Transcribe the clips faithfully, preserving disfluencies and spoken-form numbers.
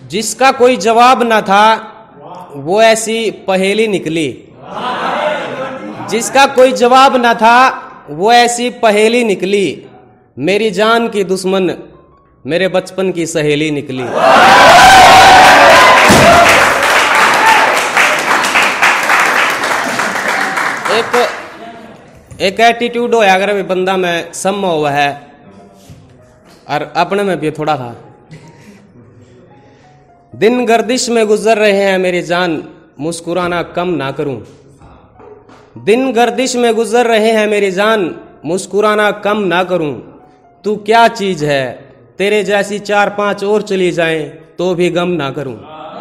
जिसका कोई जवाब न था वो ऐसी पहेली निकली। जिसका कोई जवाब न था वो ऐसी पहेली निकली। मेरी जान की दुश्मन मेरे बचपन की सहेली निकली। एक एक एटीट्यूड होया अगर भी बंदा में सम हुआ है और अपने में भी थोड़ा था। दिन गर्दिश में गुजर रहे हैं मेरी जान, मुस्कुराना कम ना करूं। दिन गर्दिश में गुजर रहे हैं मेरी जान, मुस्कुराना कम ना करूं। तू क्या चीज है, तेरे जैसी चार पांच और चली जाएं तो भी गम ना करूं।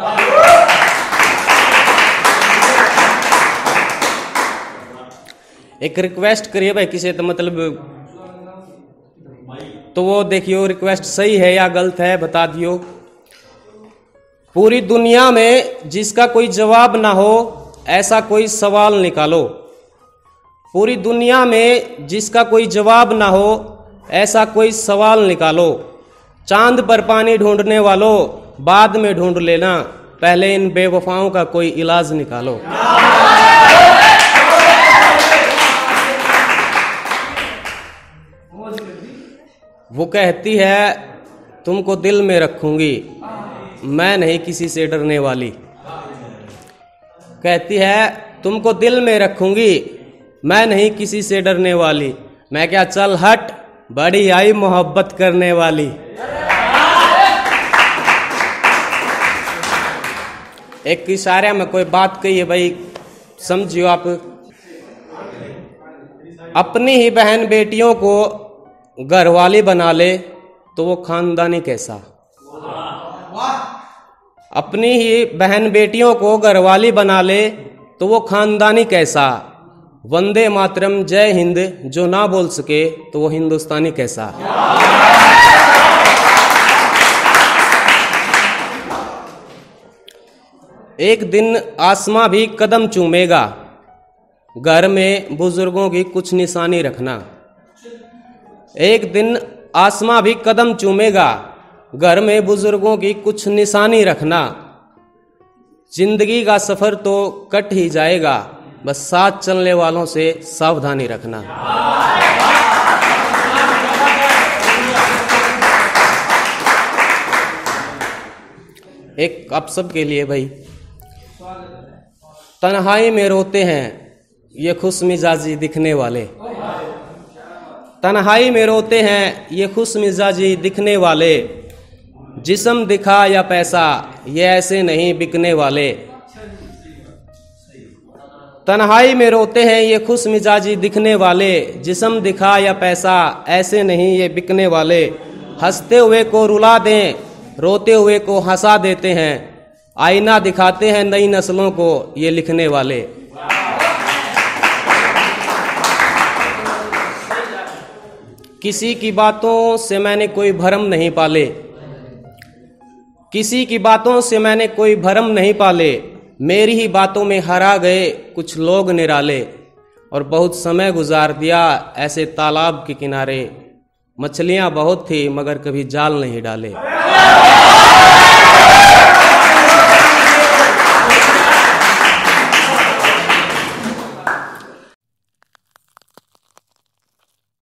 एक रिक्वेस्ट करिए भाई किसी तो मतलब तो वो देखियो रिक्वेस्ट सही है या गलत है बता दियो। पूरी दुनिया में जिसका कोई जवाब ना हो ऐसा कोई सवाल निकालो। पूरी दुनिया में जिसका कोई जवाब ना हो ऐसा कोई सवाल निकालो। चांद पर पानी ढूंढने वालों बाद में ढूंढ लेना, पहले इन बेवफाओं का कोई इलाज निकालो। वो कहती है तुमको दिल में रखूंगी, मैं नहीं किसी से डरने वाली। कहती है तुमको दिल में रखूंगी, मैं नहीं किसी से डरने वाली। मैं क्या चल हट, बड़ी आई मोहब्बत करने वाली। एक इशारे में कोई बात कही है भाई, समझियो आप। अपनी ही बहन बेटियों को घरवाली बना ले तो वो खानदानी कैसा। अपनी ही बहन बेटियों को घरवाली बना ले तो वो खानदानी कैसा। वंदे मातरम जय हिंद जो ना बोल सके तो वो हिंदुस्तानी कैसा। एक दिन आसमां भी कदम चूमेगा, घर में बुजुर्गों की कुछ निशानी रखना। एक दिन आसमां भी कदम चूमेगा, घर में बुजुर्गों की कुछ निशानी रखना। जिंदगी का सफर तो कट ही जाएगा, बस साथ चलने वालों से सावधानी रखना। एक आप सब के लिए भाई। तन्हाई में रोते हैं ये खुश मिजाजी दिखने वाले। तन्हाई में रोते हैं ये खुश मिजाजी दिखने वाले। जिस्म दिखा या पैसा ये ऐसे नहीं बिकने वाले। तन्हाई में रोते हैं ये खुश मिजाजी दिखने वाले। जिस्म दिखा या पैसा ऐसे नहीं ये बिकने वाले। हंसते हुए को रुला दें, रोते हुए को हंसा देते हैं। आईना दिखाते हैं नई नस्लों को ये लिखने वाले। किसी की बातों से मैंने कोई भरम नहीं पाले। किसी की बातों से मैंने कोई भरम नहीं पाले। मेरी ही बातों में हरा गए कुछ लोग निराले। और बहुत समय गुजार दिया ऐसे तालाब के किनारे। मछलियां बहुत थी मगर कभी जाल नहीं डाले।